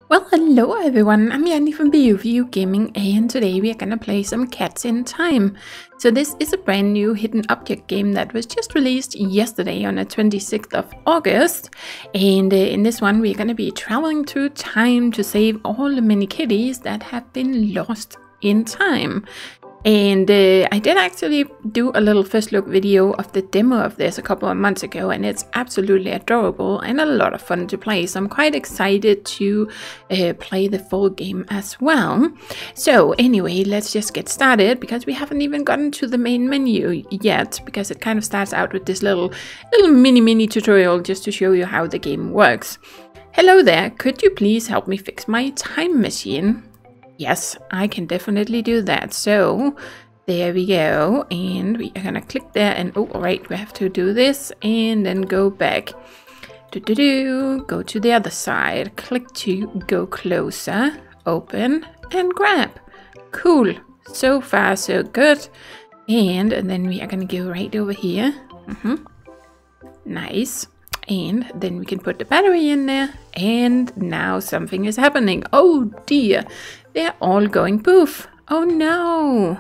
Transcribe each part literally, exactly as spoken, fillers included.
Well, hello everyone, I'm Yanni from BeauView Gaming, and today we are gonna play some Cats in Time. So this is a brand new hidden object game that was just released yesterday on the twenty-sixth of August. And uh, in this one we're gonna be traveling through time to save all the mini kitties that have been lost in time. And uh, I did actually do a little first look video of the demo of this a couple of months ago, and it's absolutely adorable and a lot of fun to play. So I'm quite excited to uh, play the full game as well. So anyway, let's just get started, because we haven't even gotten to the main menu yet, because it kind of starts out with this little little mini mini tutorial just to show you how the game works. Hello there, could you please help me fix my time machine? Yes, I can definitely do that. So there we go, and we are gonna click there, and oh, all right, we have to do this and then go back. Do do do. Go to the other side. Click to go closer. Open and grab. Cool. So far, so good. And, and then we are gonna go right over here. Mm-hmm. Nice. And then we can put the battery in there, and now something is happening. Oh dear, they're all going poof. Oh no.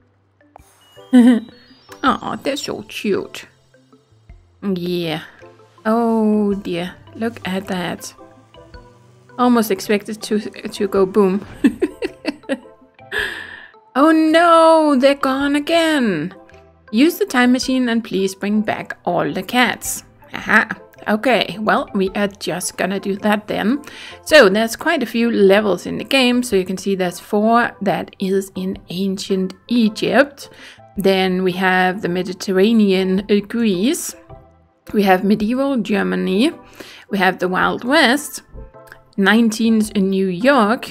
Oh, they're so cute. Yeah. Oh dear, look at that. Almost expected to, to go boom. Oh no, they're gone again. Use the time machine and please bring back all the cats. Aha. Okay, well, we are just gonna do that then. So there's quite a few levels in the game. So you can see there's four that is in ancient Egypt. Then we have the Mediterranean uh, Greece. We have medieval Germany. We have the Wild West. nineteenth in New York.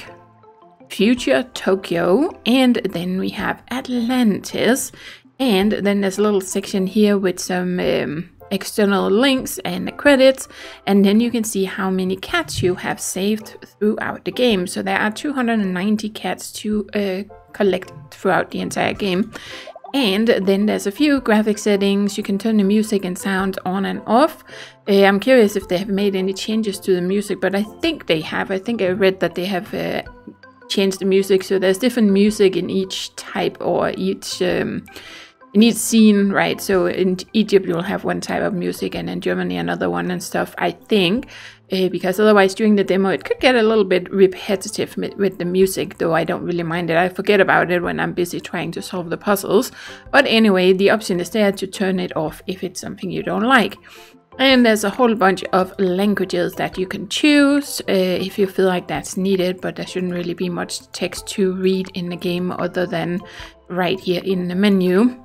Future Tokyo. And then we have Atlantis. And then there's a little section here with some um, external links and the credits, and then you can see how many cats you have saved throughout the game. So there are two hundred ninety cats to uh, collect throughout the entire game. And then there's a few graphic settings. You can turn the music and sound on and off. Uh, I'm curious if they have made any changes to the music, but I think they have. I think I read that they have uh, changed the music, so there's different music in each type or each um, in each scene, right? So in Egypt you'll have one type of music, and in Germany another one and stuff, I think. Uh, because otherwise during the demo it could get a little bit repetitive with the music, though I don't really mind it. I forget about it when I'm busy trying to solve the puzzles. But anyway, the option is there to turn it off if it's something you don't like. And there's a whole bunch of languages that you can choose uh, if you feel like that's needed, but there shouldn't really be much text to read in the game other than right here in the menu.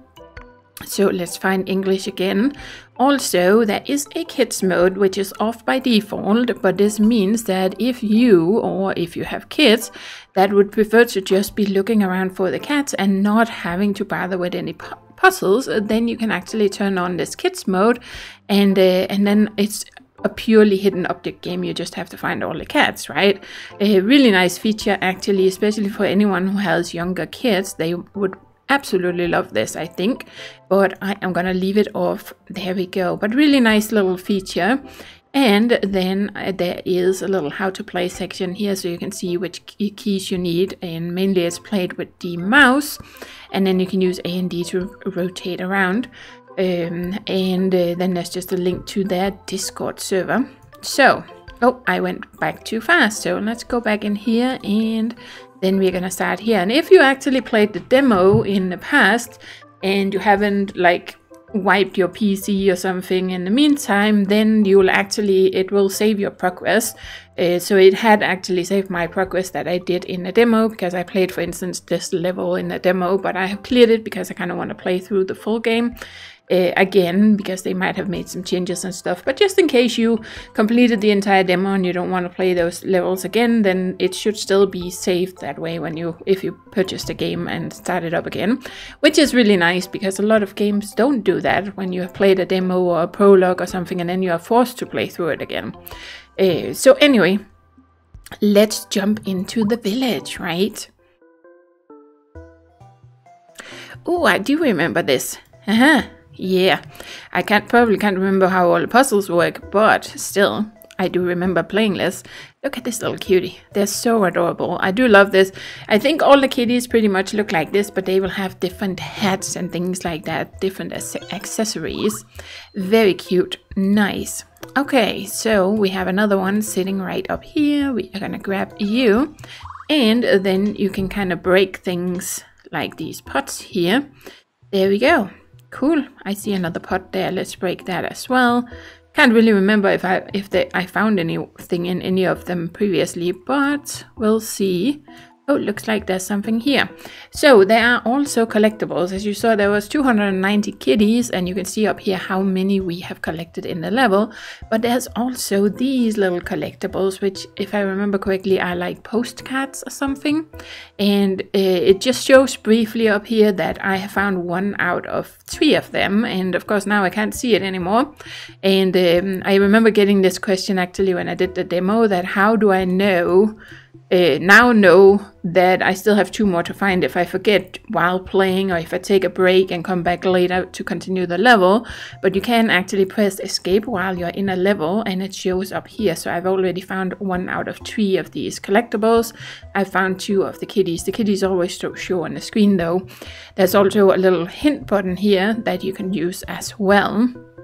So let's find English again. Also, there is a kids mode, which is off by default, but this means that if you, or if you have kids that would prefer to just be looking around for the cats and not having to bother with any pu puzzles, then you can actually turn on this kids mode, and uh, and then it's a purely hidden object game. You just have to find all the cats, right? A really nice feature actually, especially for anyone who has younger kids. They would absolutely love this, I think, but I am gonna leave it off. There we go. But really nice little feature. And then uh, there is a little how to play section here, so you can see which key keys you need, and mainly it's played with the mouse, and then you can use A and D to rotate around. Um, and uh, then there's just a link to their Discord server. So, oh, I went back too fast, so let's go back in here, and then we're gonna start here. And if you actually played the demo in the past and you haven't like wiped your P C or something in the meantime, then you'll actually, it will save your progress. Uh, so it had actually saved my progress that I did in the demo, because I played, for instance, this level in the demo, but I have cleared it because I kind of want to play through the full game uh, again, because they might have made some changes and stuff. But just in case you completed the entire demo and you don't want to play those levels again, then it should still be saved that way when you, if you purchase the game and start it up again, which is really nice, because a lot of games don't do that when you have played a demo or a prologue or something, and then you are forced to play through it again. Uh, so anyway, let's jump into the village, right? Oh, I do remember this. Uh-huh. Yeah, I can't probably can't remember how all the puzzles work, but still, I do remember playing this. Look at this little cutie. They're so adorable. I do love this. I think all the kitties pretty much look like this, but they will have different hats and things like that, different accessories. Very cute. Nice. Okay, so we have another one sitting right up here. We are gonna grab you, and then you can kind of break things like these pots here. There we go. Cool. I see another pot there. Let's break that as well. Can't really remember if I if they, I found anything in any of them previously, but we'll see. Oh, looks like there's something here. So there are also collectibles. As you saw, there was two hundred ninety kitties, and you can see up here how many we have collected in the level. But there's also these little collectibles, which, if I remember correctly, are like postcards or something. And uh, it just shows briefly up here that I have found one out of three of them. And of course, now I can't see it anymore. And um, I remember getting this question actually when I did the demo, that how do I know Uh, now know that I still have two more to find if I forget while playing, or if I take a break and come back later to continue the level. But you can actually press escape while you're in a level, and it shows up here. So I've already found one out of three of these collectibles. I found two of the kitties. The kitties always show on the screen though. There's also a little hint button here that you can use as well.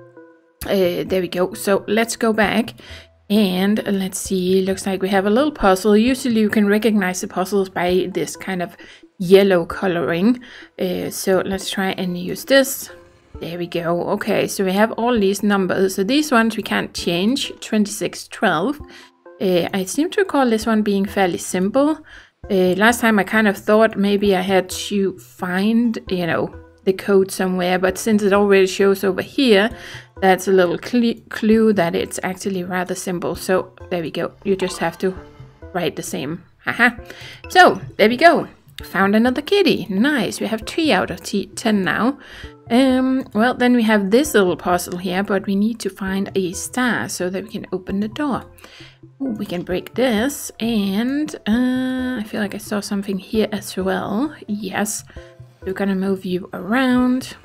Uh, there we go. So let's go back. And let's see, looks like we have a little puzzle. Usually you can recognize the puzzles by this kind of yellow coloring. Uh, so let's try and use this. There we go. Okay, so we have all these numbers. So these ones we can't change, twenty-six, twelve. Uh, I seem to recall this one being fairly simple. Uh, last time I kind of thought maybe I had to find, you know, the code somewhere, but since it already shows over here, that's a little cl clue that it's actually rather simple. So there we go. You just have to write the same. Haha. So there we go. Found another kitty. Nice. We have three out of ten now. Um, well, then we have this little puzzle here, but we need to find a star so that we can open the door. Ooh, we can break this, and uh, I feel like I saw something here as well. Yes. We're gonna move you around.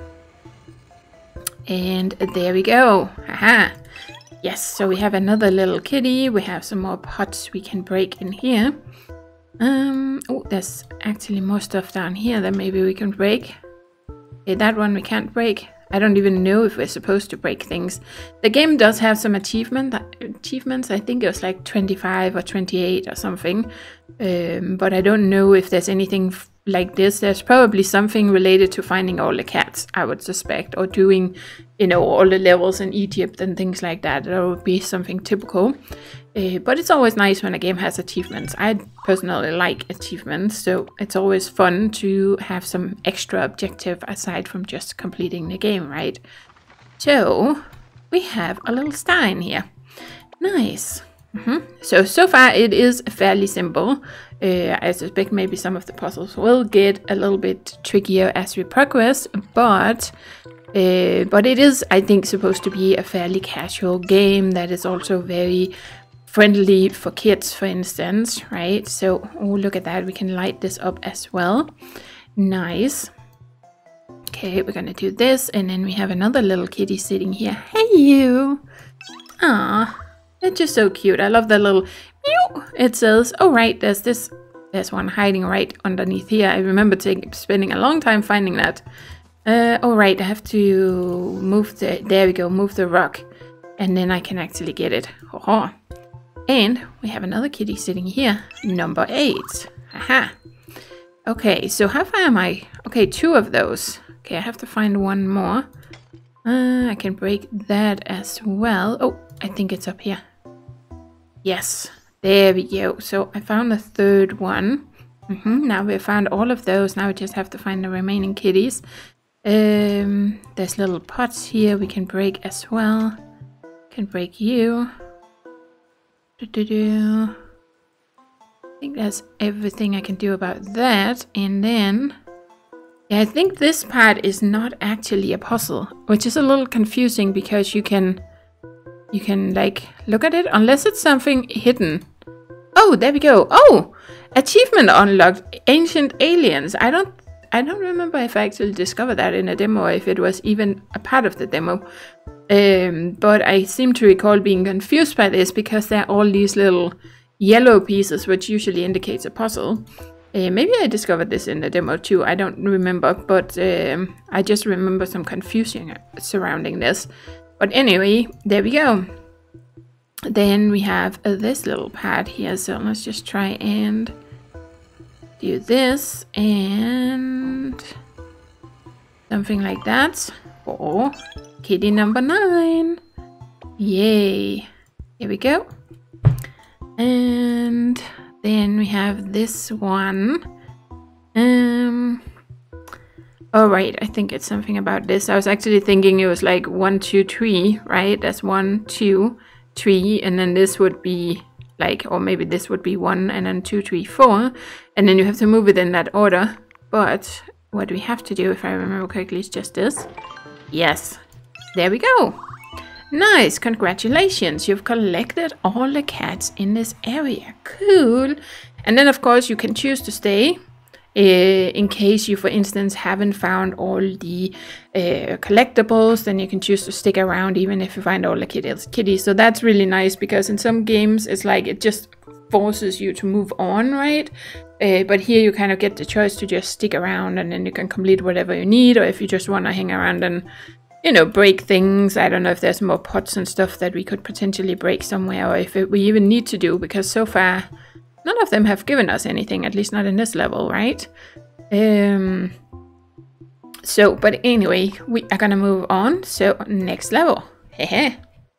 And there we go. Haha. Yes, so we have another little kitty. We have some more pots we can break in here. Um, oh, there's actually more stuff down here that maybe we can break. Okay, that one we can't break. I don't even know if we're supposed to break things. The game does have some achievement, achievements. I think it was like twenty-five or twenty-eight or something. Um, but I don't know if there's anything like this. There's probably something related to finding all the cats, I would suspect, or doing, you know, all the levels in Egypt and things like that. That would be something typical. Uh, but it's always nice when a game has achievements. I personally like achievements, so it's always fun to have some extra objective aside from just completing the game, right? So we have a little star in here. Nice. Mm-hmm. So, so far it is fairly simple. Uh, I suspect maybe some of the puzzles will get a little bit trickier as we progress, but uh, but it is, I think, supposed to be a fairly casual game that is also very friendly for kids, for instance, right? So, oh, look at that. We can light this up as well. Nice. Okay, we're gonna do this, and then we have another little kitty sitting here. Hey, you! Ah. It's just so cute. I love that little meow. It says, oh right, there's this, there's one hiding right underneath here. I remember taking, spending a long time finding that. Uh, oh right, I have to move the, there we go, move the rock. And then I can actually get it. Oh. And we have another kitty sitting here, number eight. Aha. Okay, so how far am I? Okay, two of those. Okay, I have to find one more. Uh, I can break that as well. Oh, I think it's up here. Yes, there we go. So I found the third one. Mm-hmm. Now we found all of those. Now we just have to find the remaining kitties. Um, there's little pots here we can break as well. Can break you. Do-do-do. I think that's everything I can do about that. And then, yeah, I think this part is not actually a puzzle, which is a little confusing because you can... You can, like, look at it, unless it's something hidden. Oh, there we go. Oh, achievement unlocked, ancient aliens. I don't, I don't remember if I actually discovered that in a demo, or if it was even a part of the demo. Um, but I seem to recall being confused by this because there are all these little yellow pieces, which usually indicates a puzzle. Uh, maybe I discovered this in the demo too, I don't remember, but um, I just remember some confusion surrounding this. But anyway, there we go. Then we have uh, this little pad here, so let's just try and do this and something like that for kitty number nine. Yay! Here we go. And then we have this one. Um. Oh right, I think it's something about this. I was actually thinking it was like one, two, three, right? That's one, two, three, and then this would be like, or maybe this would be one, and then two, three, four, and then you have to move it in that order. But what we have to do, if I remember correctly, is just this. Yes, there we go. Nice, congratulations, you've collected all the cats in this area. Cool. And then of course you can choose to stay uh, in case you, for instance, haven't found all the uh, collectibles. Then you can choose to stick around even if you find all the kitties. kitties. So that's really nice, because in some games it's like it just forces you to move on, right? Uh, but here you kind of get the choice to just stick around, and then you can complete whatever you need, or if you just want to hang around and, you know, break things. I don't know if there's more pots and stuff that we could potentially break somewhere, or if it, we even need to do, because so far none of them have given us anything, at least not in this level, right? Um. So, but anyway, we are gonna move on. So, next level. Hehe.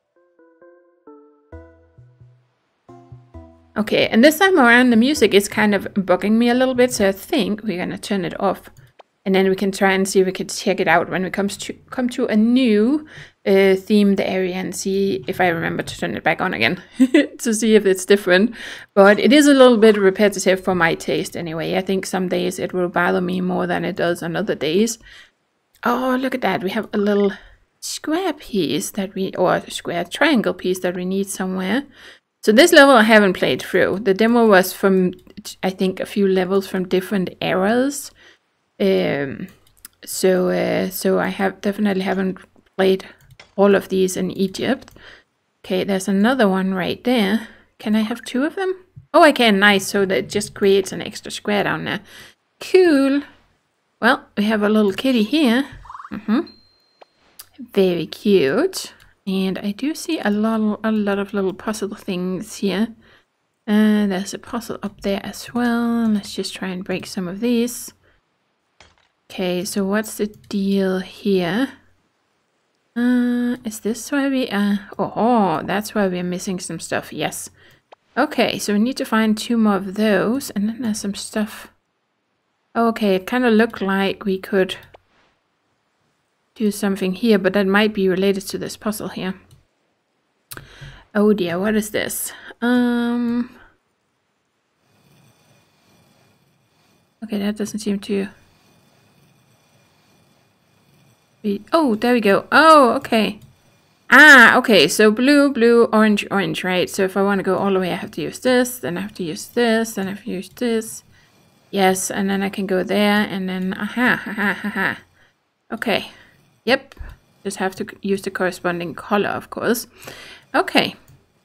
Okay, and this time around the music is kind of bugging me a little bit, so I think we're gonna turn it off. And then we can try and see if we can check it out when we comes to, come to a new uh, themed area, and see if I remember to turn it back on again to see if it's different. But it is a little bit repetitive for my taste anyway. I think some days it will bother me more than it does on other days. Oh, look at that. We have a little square piece that we, or a square triangle piece that we need somewhere. So this level I haven't played through. The demo was from, I think, a few levels from different eras. Um, so uh, so I have definitely haven't played all of these in Egypt. Okay, there's another one right there. Can I have two of them? Oh, I can. Nice. So that just creates an extra square down there. Cool. Well, we have a little kitty here. Mm-hmm. Very cute. And I do see a lot, a lot of little puzzle things here. And uh, there's a puzzle up there as well. Let's just try and break some of these. Okay, so what's the deal here? Uh, is this why we uh oh, oh that's why we're missing some stuff, yes. Okay, so we need to find two more of those, and then there's some stuff. Okay, it kind of looked like we could do something here, but that might be related to this puzzle here. Oh dear, what is this? Um Okay, that doesn't seem to Oh, there we go. Oh, okay. Ah, okay. So blue, blue, orange, orange, right? So if I want to go all the way, I have to use this. Then I have to use this. Then I have to use this. Yes, and then I can go there. And then, aha, aha, aha. Okay. Yep. Just have to use the corresponding color, of course. Okay.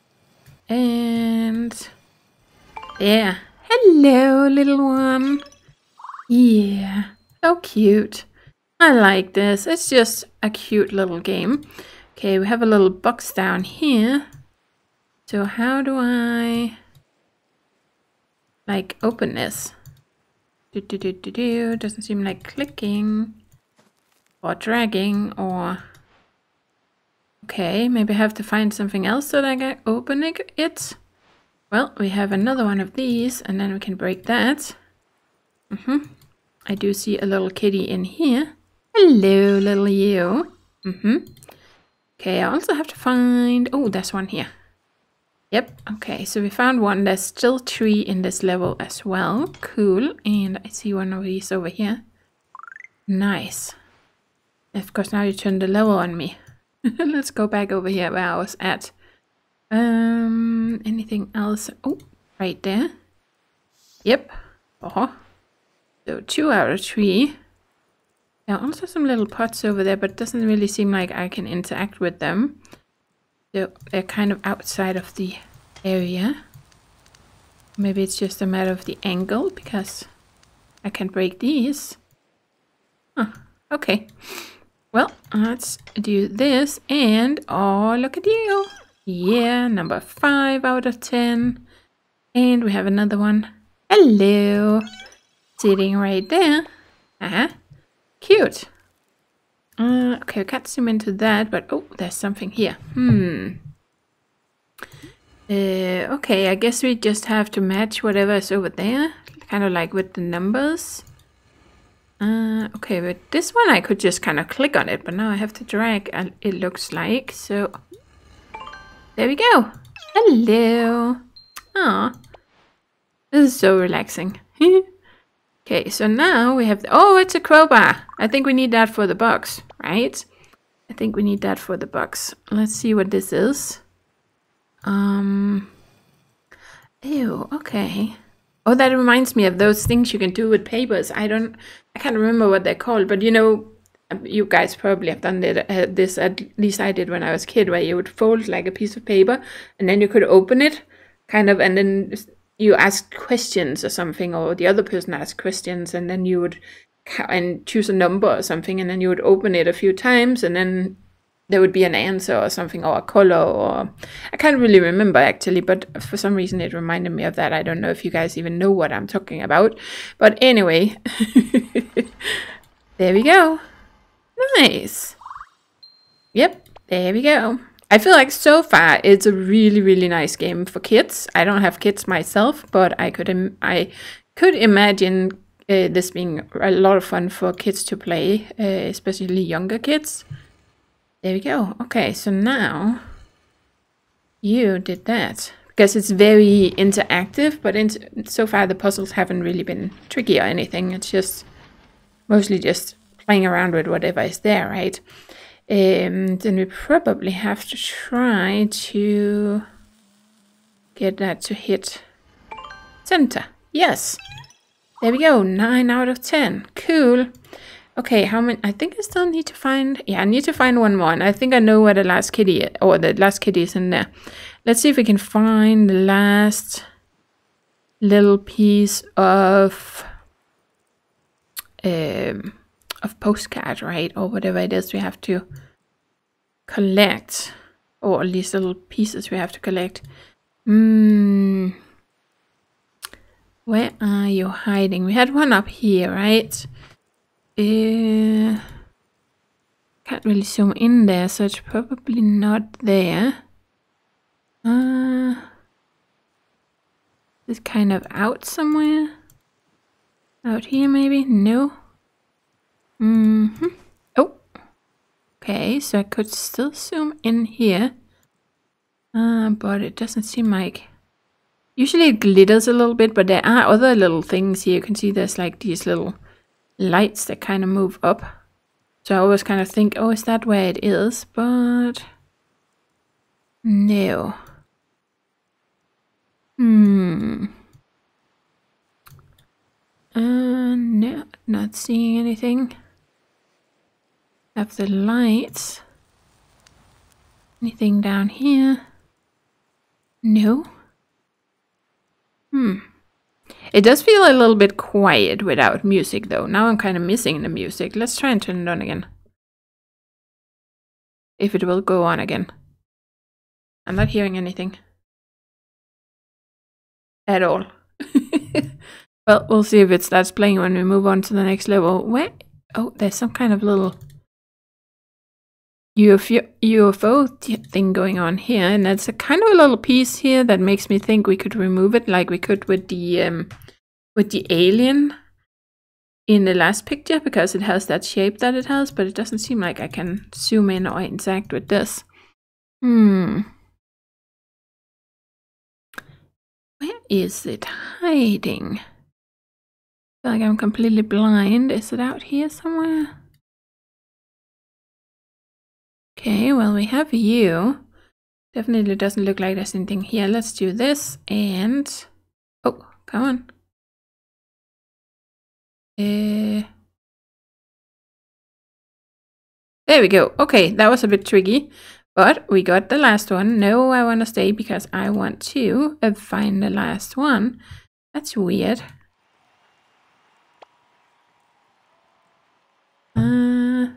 And yeah. Hello, little one. Yeah. So cute. I like this. It's just a cute little game. Okay, we have a little box down here. So how do I like open this? Do do do do do. Doesn't seem like clicking or dragging or. Okay, maybe I have to find something else so that I can open it. Well, we have another one of these, and then we can break that. Mm-hmm. I do see a little kitty in here. Hello, little you. Mm-hmm. Okay, I also have to find... Oh, there's one here. Yep, okay, so we found one. There's still three in this level as well. Cool, and I see one of these over here. Nice. Of course, now you turn the level on me. Let's go back over here where I was at. Um, anything else? Oh, right there. Yep. Oh. So two out of three. There are also some little pots over there, but it doesn't really seem like I can interact with them. So they're kind of outside of the area. Maybe it's just a matter of the angle, because I can break these. Huh, okay. Well, let's do this, and oh, look at you. Yeah, number five out of ten. And we have another one. Hello. Sitting right there. Uh-huh. Cute. Uh, okay, I can't zoom into that, but oh, there's something here. Hmm. Uh, okay, I guess we just have to match whatever is over there. Kind of like with the numbers. Uh, okay, but this one I could just kind of click on it, but now I have to drag, uh, it looks like. So, there we go. Hello. Aw. This is so relaxing. Okay, so now we have... The, oh, it's a crowbar. I think we need that for the box, right? I think we need that for the box. Let's see what this is. Um. Ew, okay. Oh, that reminds me of those things you can do with papers. I don't... I can't remember what they're called, but you know... You guys probably have done it, uh, this, at least I did when I was a kid, where you would fold like a piece of paper, and then you could open it, kind of, and then... you ask questions or something, or the other person asked questions, and then you would and choose a number or something, and then you would open it a few times, and then there would be an answer or something, or a color, or I can't really remember actually, but for some reason it reminded me of that. I don't know if you guys even know what I'm talking about, but anyway. There we go. Nice. Yep, there we go. I feel like so far it's a really, really nice game for kids. I don't have kids myself, but I could Im I could imagine uh, this being a lot of fun for kids to play, uh, especially younger kids. There we go. Okay, so now you did that because it's very interactive, but in so far the puzzles haven't really been tricky or anything. It's just mostly just playing around with whatever is there, right? Um, then we probably have to try to get that to hit center. Yes. There we go. nine out of ten. Cool. Okay, how many? I think I still need to find... Yeah, I need to find one more. And I think I know where the last kitty is, or the last kitty is in there. Let's see if we can find the last little piece of... Um... of postcard, right? Or whatever it is we have to collect, or at least little pieces we have to collect. Hmm. Where are you hiding? We had one up here, right? Uh, can't really zoom in there, so it's probably not there. Uh, it's kind of out somewhere. Out here, maybe? No. Mm-hmm. Oh. Okay, so I could still zoom in here. Uh, but it doesn't seem like... Usually it glitters a little bit, but there are other little things here. You can see there's like these little lights that kind of move up. So I always kind of think, oh, is that where it is? But... no. Hmm. Uh, no, not seeing anything. Have the lights. Anything down here? No. Hmm. It does feel a little bit quiet without music though. Now I'm kind of missing the music. Let's try and turn it on again. If it will go on again. I'm not hearing anything. At all. Well, we'll see if it starts playing when we move on to the next level. Where? Oh, there's some kind of little U F O thing going on here, and that's a kind of a little piece here that makes me think we could remove it like we could with the um, with the alien in the last picture, because it has that shape that it has, but it doesn't seem like I can zoom in or interact with this. Hmm. Where is it hiding? I feel like I'm completely blind. Is it out here somewhere? Okay, well, we have you. Definitely doesn't look like there's anything here. Let's do this and... oh, come on. Uh, There we go. Okay, that was a bit tricky. But we got the last one. No, I want to stay because I want to uh, find the last one. That's weird. Uh,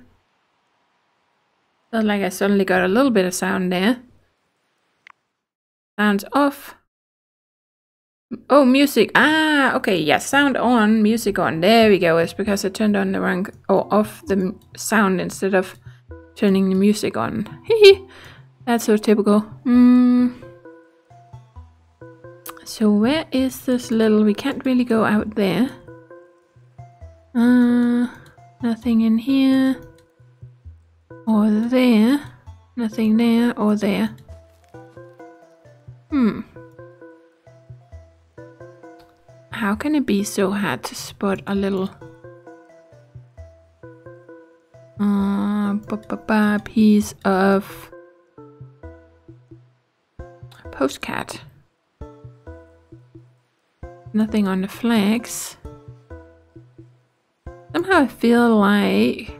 felt like I suddenly got a little bit of sound there. Sounds off. Oh, music. Ah, okay. Yeah, sound on, music on. There we go. It's because I turned on the wrong or off the sound instead of turning the music on. Hehe. That's so typical. Mm. So where is this little... We can't really go out there. Uh, nothing in here. Or there. Nothing there or there. Hmm. How can it be so hard to spot a little... Uh, ba -ba -ba, piece of... postcard. Nothing on the flags. Somehow I feel like...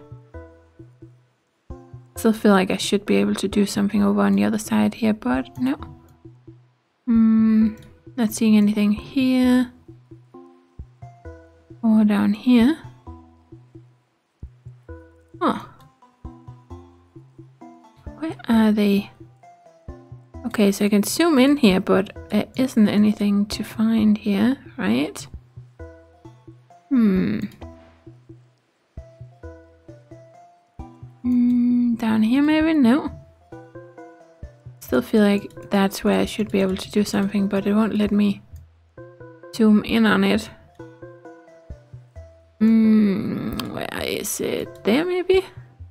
Still feel like I should be able to do something over on the other side here, but no. Hmm, not seeing anything here. Or down here. Oh. Where are they? Okay, so I can zoom in here, but there isn't anything to find here, right? Hmm. Hmm, down here maybe? No. Still feel like that's where I should be able to do something, but it won't let me zoom in on it. Hmm, where is it? There maybe?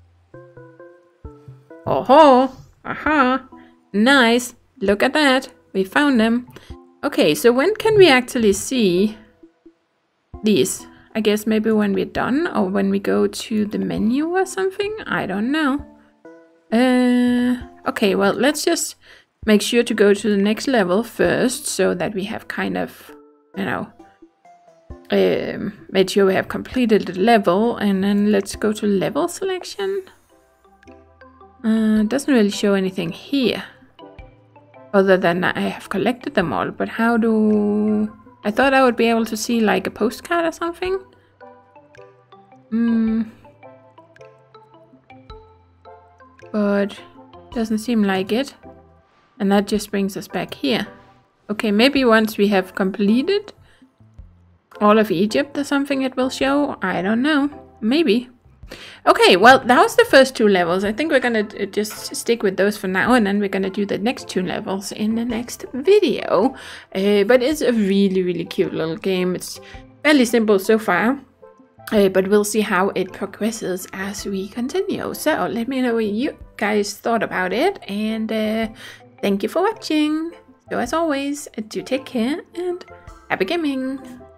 Oh-ho! Aha! Nice! Look at that! We found them! Okay, so when can we actually see these? I guess maybe when we're done or when we go to the menu or something? I don't know. Uh, okay, well, let's just make sure to go to the next level first so that we have kind of, you know, um, made sure we have completed the level, and then let's go to level selection. Uh, doesn't really show anything here other than I have collected them all, but how do... I thought I would be able to see like a postcard or something. Hmm. But doesn't seem like it. And that just brings us back here. Okay, maybe once we have completed all of Egypt or something it will show. I don't know. Maybe. Okay, well, that was the first two levels. I think we're gonna just stick with those for now, and then we're gonna do the next two levels in the next video. Uh, but it's a really, really cute little game. It's fairly simple so far. Uh, but we'll see how it progresses as we continue. So let me know what you guys thought about it, and uh, thank you for watching. So as always, do take care and happy gaming.